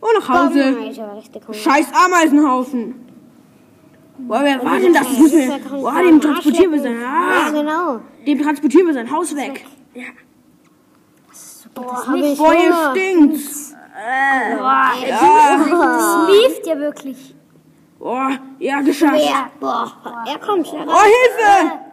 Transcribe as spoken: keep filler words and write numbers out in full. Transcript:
Und nach Hause. Scheiß Ameisenhaufen. Boah, wer war denn das? das wir, boah, dem transportieren wir sein ah, ja, genau. Dem transportieren wir sein Haus weg. Ja. Boah, das boah ihr stinkt's. Äh, boah, ja. Das lief ja wirklich. Boah, ja, geschafft. Boah, er kommt schnell. Oh, Hilfe!